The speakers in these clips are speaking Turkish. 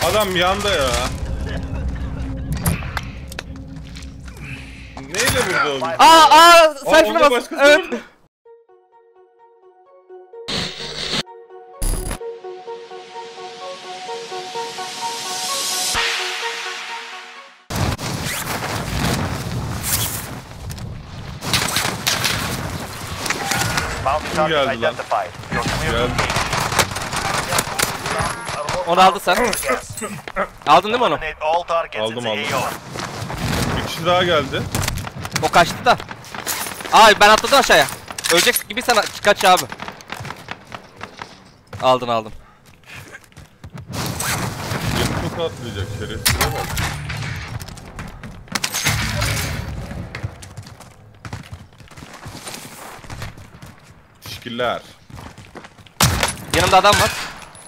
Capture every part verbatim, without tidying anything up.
Adam yanda ya. Neyle vurdu o? Aa aa sayfına bas. Evet. Kim geldi lan? Geldi. Onu aldı sen. Aldın değil mi onu? Aldım aldım. Bir kişi daha geldi. O kaçtı da. Ay ben atladım aşağıya. Ölecek gibi sana kaç abi. Aldın aldım. Beni çok atlayacak şerefsize bak. Teşekkürler. Yanımda adam var.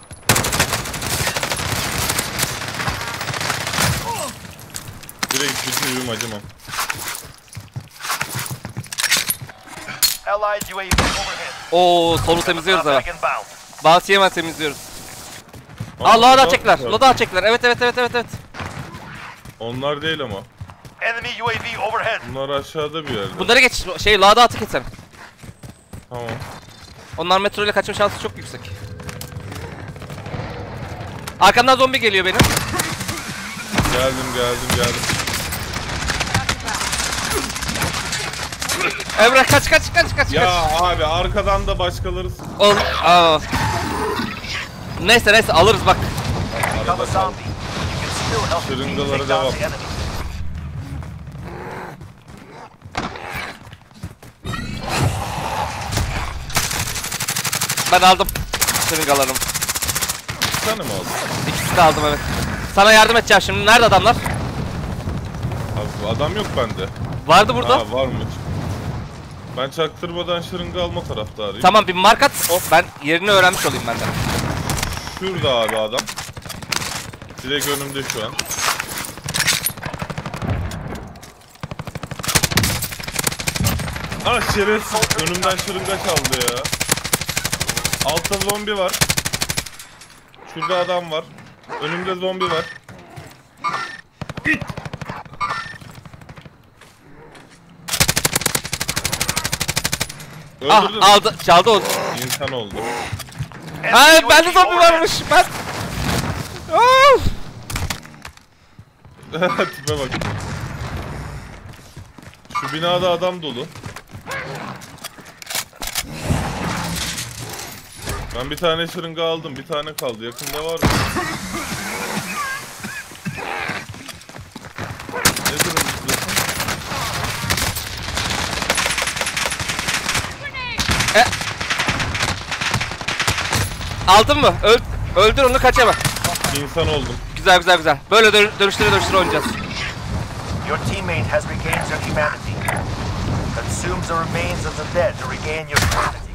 Direkt bütün acımam. Oo solu temizliyoruz ama. Bazı hemen temizliyoruz. Aa, Aa loadout çektiler. Loadout çektiler. Evet evet evet evet evet. Onlar değil ama. Bunlar aşağıda bir yerde. Bunları geç. Şey loadout'u geç sen. Tamam. Onlar metro ile kaçma şansı çok yüksek. Arkamdan zombi geliyor benim. Geldim geldim geldim. Emrah kaç kaç kaç kaç Ya kaç. abi arkadan da başkaları Ol. Aa. Neyse neyse alırız bak. arada kaldı. Şırıngalara devam. Ben aldım şırıngalarımı. İki tane mi aldın? İkisini de aldım evet. Sana yardım edeceğim şimdi. Nerede adamlar? Abi adam yok bende. Vardı burada. Ha varmış. Ben çaktırmadan şırınga alma taraftarıyım. Tamam bir markat. Oh ben yerini öğrenmiş olayım benden. Şurada abi adam. Direkt önümde şu an. Ah şerefsiz. Önümden şırınga çaldı ya. Altta zombi var. Şurada adam var. Önümde zombi var. Öldürdüm. Ah aldı çaldı o. İnsan oldu. Ay bende zombi varmış. Ben. Of. Tipe bak. Şu binada adam dolu. Ben bir tane şırınga aldım. Bir tane kaldı. Yakında var mı? Ne durumdasın? E. Aldın mı? Öl öldür onu kaç hemen. İnsan oldum. Güzel güzel güzel. Böyle dön dönüştüre dönüştüre oynayacağız. Your teammate has regained their humanity. Consume the remains of the dead to regain your humanity.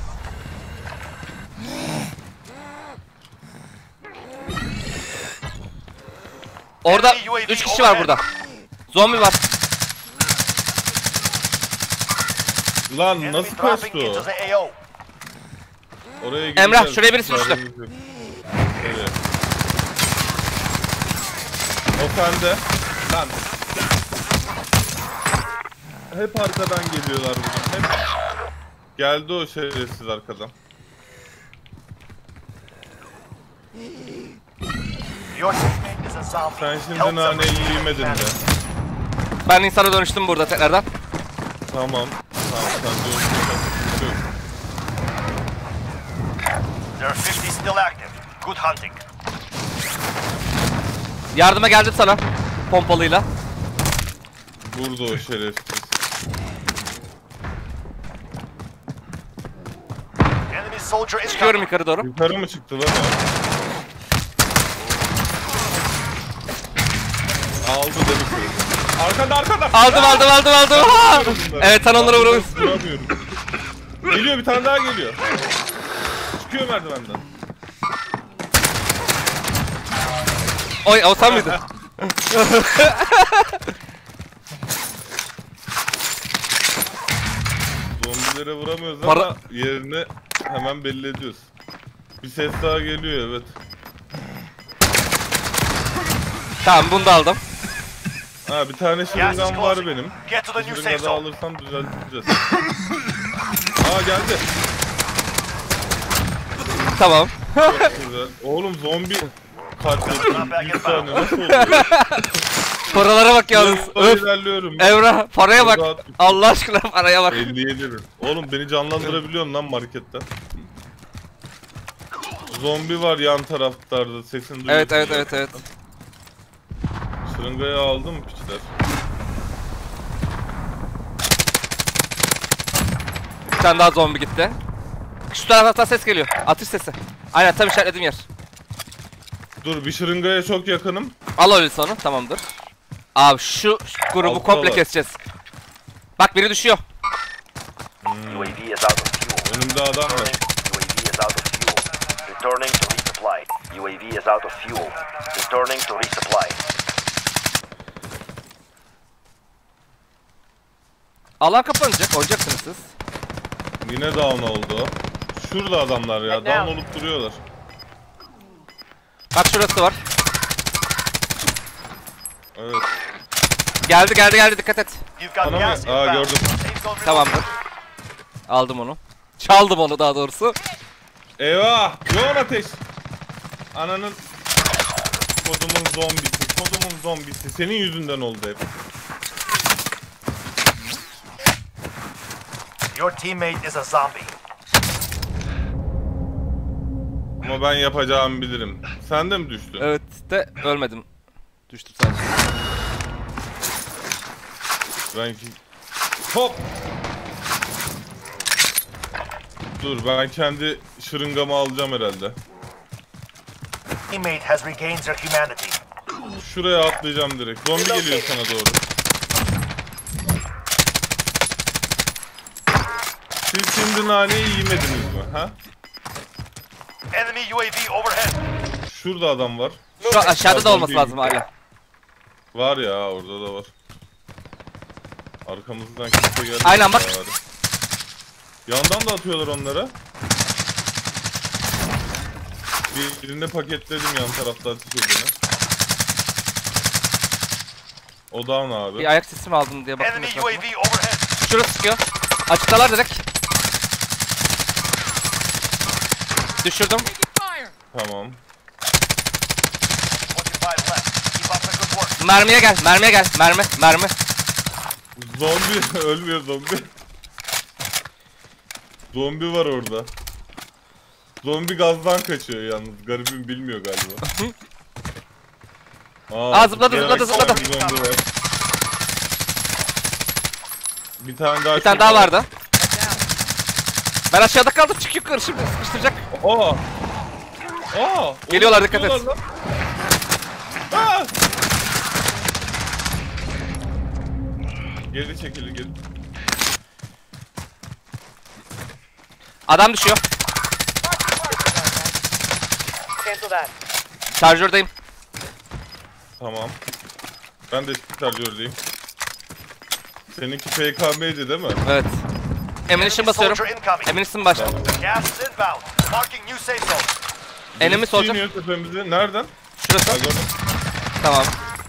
Orada üç kişi var burada. Zombi var. Lan nasıl kaçtı o? Oraya gideceğiz. Emrah şuraya birisi düştü. Evet. O sende. Lan. Hep arkadan geliyorlar bugün. Hep. Geldi o şerefsiz arkadan. Sen şimdi naneyi yemedin de. Ben insana dönüştüm burada tekrardan. Tamam. Tamam sen dönüştün. There are fifty still active. Good hunting. Yardıma geldim sana. Pompalıyla. Burada o şerefsiz. Enemy soldier is Çıkıyorum yukarı doğru. Yukarı mı çıktı lan o? Aldı dedik. Arkada arkada. Aldım aldım aldım aldım. Ha! Evet sen onlara vuramışsın. Vuramıyorum. Geliyor bir tane daha geliyor. Çıkıyor merdivenden. Oy o sen miydin? Zombilere vuramıyoruz Para... ama yerini hemen belli ediyoruz. Bir ses daha geliyor evet. Tamam bunu da aldım. Ha bir tane şırıngan var benim. Get to the new safe Şırınga da zone. alırsam düzelteceğiz. Aa geldi. Tamam. Çok güzel. Oğlum zombi katlettim. Bir saniye nasıl oluyor? Paralara bak yalnız. Öf. Öf. İlerliyorum. Emrah paraya bak. Rahat- Allah aşkına paraya bak. elli yedi lira. Oğlum beni canlandırabiliyorsun lan markette. Zombi var yan taraflarda sesini duyuyorsun. Evet evet ya. evet evet. Şırıngayı aldım mı piçler? Bir tane daha zombi gitti. Şu taraftan ses geliyor. Atış sesi. Aynen tam işaretlediğim yer. Dur bir şırıngaya çok yakınım. Al öyle onu tamamdır. Abi şu grubu Altta komple var. keseceğiz. Bak biri düşüyor. U A V is out of fuel. Önümde adam var. U A V is out of fuel. Returning to resupply. U A V is out of fuel. Returning to resupply. Alan kapanacak. Oynayacaksınız siz. Yine down oldu. Şurada adamlar ya. Right Down now. olup duruyorlar. Bak şurası var. Evet. Geldi geldi geldi dikkat et. You've got Bana mı? gas Aa inbound. gördüm. Safe zone Tamamdır. Aldım onu. Çaldım onu daha doğrusu. Eyvah! Yoğun ateş! Ananın... Kodumun zombisi, kodumun zombisi. Senin yüzünden oldu hep. Your teammate is a zombie. Ama ben yapacağımı bilirim. Sen de mi düştün? Evet de ölmedim. Düştüm sadece. Ben ki... Hop! Dur ben kendi şırıngamı alacağım herhalde. Teammate has regained their humanity. Şuraya atlayacağım direkt. Zombi geliyor sana doğru. Siz şimdi naneyi yemediniz mi? Ha? Enemy U A V overhead. Şurada adam var. Şu an aşağıda da olması Zombi lazım hala. Var ya orada da var. Arkamızdan kimse geldi. Aynen, bak. Bari. Yandan da atıyorlar onlara. Birini paketledim yan tarafta ateş edeni. O down abi. Bir ayak sesi mi aldım diye baktım. Enemy U A etrafıma. V overhead. Şurası çıkıyor. Açıktalar direkt. Düşürdüm. Tamam. twenty-five left. Keep up the good work. Mermiye gel, mermiye gel. Mermi, mermi. Zombi ölmüyor zombi. Zombi var orada. Zombi gazdan kaçıyor yalnız. Garibim bilmiyor galiba. Aa, zıpladı, gelen zıpladı, zıpladı. bir zombi var. Bir tane daha Bir tane daha vardı. Ben aşağıda kaldım. Çık yukarı şimdi. Sıkıştıracak. Aa! Aa! Geliyorlar, oğlum, dikkat et. geliyorlar lan. Aa! Geri çekildi geri. Adam düşüyor. Cancel that. Şarjördeyim. Tamam. Ben de şarjördeyim. Seninki F K M'ydi değil mi? Evet. Ammunition basıyorum. Soldier incoming. Ammunition başla. Gas is inbound. Marking new safe zone. Enemy Birisi soldier. iniyor tepemize. Nereden? Şurası. Ha gördüm. Tamam.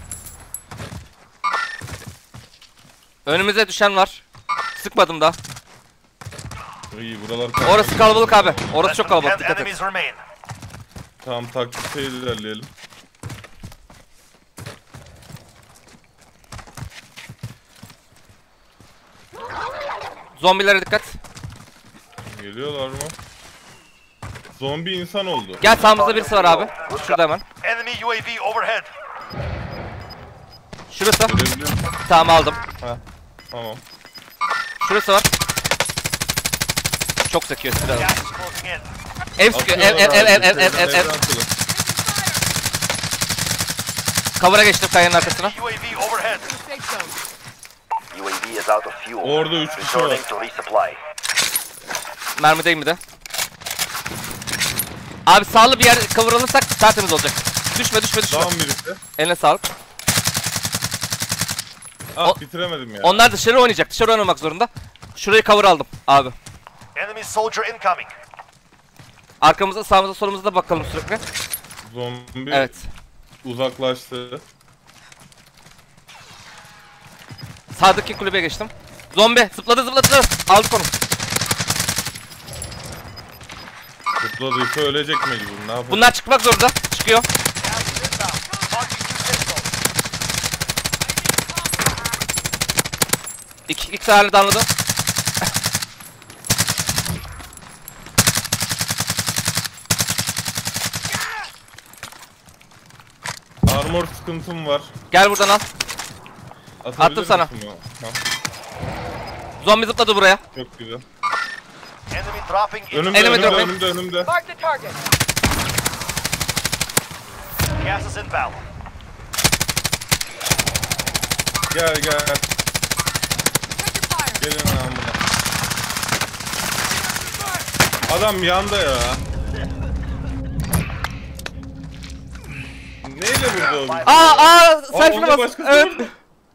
Önümüze düşen var. Sıkmadım da. İyi buralar. Orası kalabalık abi. Orası Less çok than kalabalık. ten Dikkat et. enemies remain. Tamam taktikte ilerleyelim. Zombilere dikkat. Geliyorlar mı? Zombi insan oldu. Gel sağımızda birisi var abi. Şurada hemen. Enemy U A V overhead. Şurası. Görebiliyor musun? Tamam aldım. Ha. Tamam. Şurası var. Çok sekiyor silah. Gas is closing in. Ev sıkıyor. Ev ev ev ev ev ev ev ev. Evden atılın. Cover'a geçtim kayanın arkasına. U A V overhead. Safe zone. U A V is out of fuel. Orada üç kişi var. Returning to resupply. Mermideyim bir de. Abi sağlı bir yer cover alırsak tertemiz olacak. Düşme düşme düşme. Down birisi. Eline sağlık. Ah O- bitiremedim ya. Onlar dışarı oynayacak. Dışarı oynamak zorunda. Şurayı cover aldım abi. Enemy soldier incoming. Arkamıza, sağımıza, solumuza da bakalım sürekli. Zombi Evet. uzaklaştı. Sağdaki kulübeye geçtim. Zombi zıpladı zıpladı. Aldık onu. Zıpladıysa ölecek mecbur. Ne yapalım? Bunlar çıkmak zorunda. Çıkıyor. İki, iki tane damladı. Armor sıkıntım var. Gel buradan al. Atabilir Attım sana. misin o? Ha, Zombi zıpladı buraya. çok güzel. Enemy dropping into Önümde, Elime önümde, dropping. önümde, önümde. Mark the target. gas is inbound. Gel gel. Gelin lan buna. Adam yanda ya. Neyle vurdu o? Aa aa Aa, selfie'ne onda bas. başkası Evet. vurdu.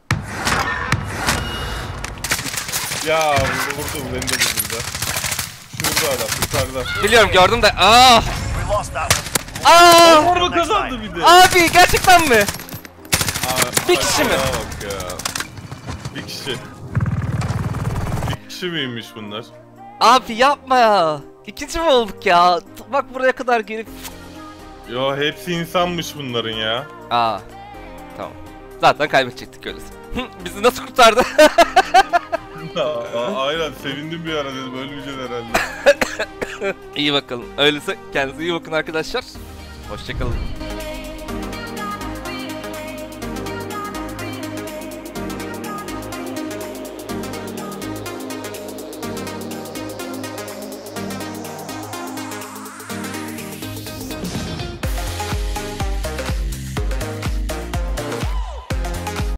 Ya vurdu beni de vurdu da. Şurada adam yukarıda. Biliyorum gördüm de. Aa. We lost that one. Aa. Orada kazandı bir de. Abi gerçekten mi? Aa, Bir kişi mi? aşağıya Bak ya. Bir kişi. Bir kişi miymiş bunlar? Abi yapma ya. İkinci mi olduk ya? Bak buraya kadar gelip. Yo hepsi insanmış bunların ya. Aa. Tamam. Zaten kaybedecektik öylesi. Bizi nasıl kurtardı? Aa, aynen sevindim bir ara dedim ölmeyeceğiz herhalde. İyi bakalım. Öyleyse kendinize iyi bakın arkadaşlar. Hoşçakalın.